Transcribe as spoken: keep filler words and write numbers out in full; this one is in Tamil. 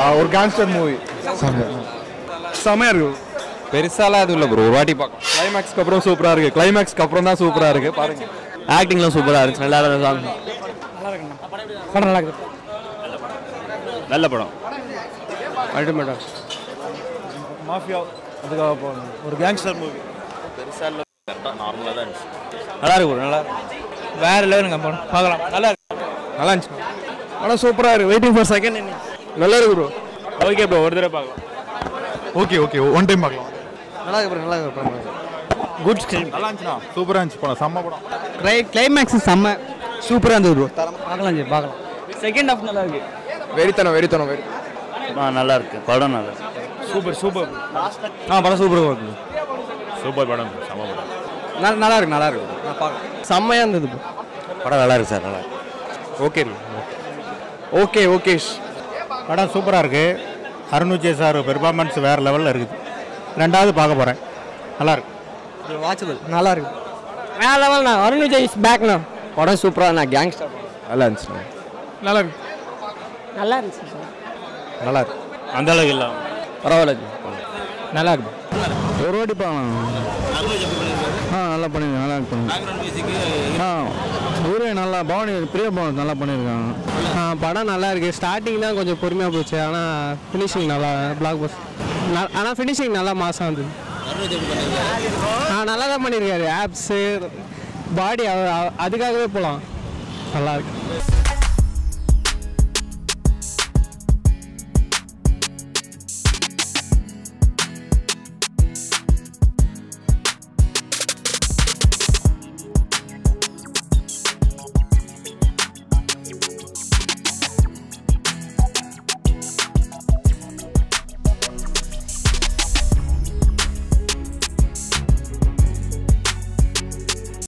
ஒரு கேங்ஸ்டர் மூவி செமையாக இருக்கும். பெருசாலாம் அது இல்லை ப்ரோ, ஒரு வாட்டி பார்க்கலாம். கிளைமேக்ஸ்க்கு அப்புறம் சூப்பராக இருக்குது. கிளைமேக்ஸ்க்கு அப்புறம் தான் சூப்பராக இருக்குது. பாருங்கள், ஆக்டிங்லாம் சூப்பராக இருந்துச்சு. நல்லா நல்லா இருக்கு. படம் நல்லா இருக்குது. நல்ல படம். அல்டிமேட்டா மாஃபியா அதுக்காக போகணும். ஒரு கேங்ஸ்டர் மூவி. பெருசாக இல்லை, நார்மலாக தான் இருந்துச்சு. நல்லா இருக்கு நல்லா வேறு லெவலுங்க படம். பார்க்கலாம். நல்லா இருக்கு. நல்லா இருந்துச்சு. ஆனால் சூப்பராக இருக்குது. Waiting for second inning. நல்லா இருக்கு ப்ரோ. ஓகே ப்ரோ, ஒரு தடவை பார்க்கலாம். ஓகே ஓகே ஒன் டைம் பார்க்கலாம். நல்லா இருக்கு ப்ரோ, நல்லா இருக்கு படம். Good screen. நல்லா இருந்துச்சுண்ணா. சூப்பராக இருந்துச்சு படம். செம்ம படம். க்ளை கிளைமேக்ஸ் செம்ம சூப்பராக இருந்தது ப்ரோ. பார்க்கலாம் ஜி, பார்க்கலாம். செகண்ட் ஹாஃப் நல்லா இருக்கு. வெறித்தனம் வெறித்தனம் வெறி ஆ நல்லா இருக்கு படம். நல்லா சூப்பர் சூப்பர். ஆ படம் சூப்பராக இருக்குது. சூப்பர் படம். செம்ம படம். நல்லா நல்லா இருக்கு நல்லா இருக்கு. நான் பார்க்கலாம். செம்மையாக இருந்தது ப்ரோ. படம் நல்லா இருக்கு சார். நல்லா ஓகே ஓகே ஓகே படம் சூப்பராக இருக்குது. அருண் விஜய் சார் பெர்ஃபார்மன்ஸ் வேறு லெவலில் இருக்குது. ரெண்டாவது பார்க்க போகிறேன். நல்லா இருக்கு. வாட்சபிள். நல்லா இருக்கு. வேறு லெவல்ண்ணா. அருண் விஜய் இஸ் பேக்ண்ணா. படம் சூப்பராக. நான் கேங்ஸ்டர். நல்லா இருந்துச்சு. நல்லா இருக்கு. நல்லா இருந்துச்சு சார். நல்லா இருக்கு. அந்த அளவுக்கு இல்லை, பரவாயில்ல. நல்லா இருக்கு. ஒரு வாட்டி பார்க்கலாம். ஆ நல்லா பண்ணிருக்கேன். நல்லா இருக்கு. ஆ ஊரே நல்லா பவானி பிரியா பவன் நல்லா பண்ணியிருக்காங்க. ஆ படம் நல்லா இருக்குது. ஸ்டார்டிங் தான் கொஞ்சம் பொறுமையாக போச்சு. ஆனால் ஃபினிஷிங் நல்லா பிளாக் பஸ். ஆனால் ஃபினிஷிங் நல்லா மாதம் இருந்தது. ஆ நல்லா தான் பண்ணியிருக்காரு. ஆப்ஸு பாடி அதுக்காகவே போகலாம். நல்லா இருக்கு.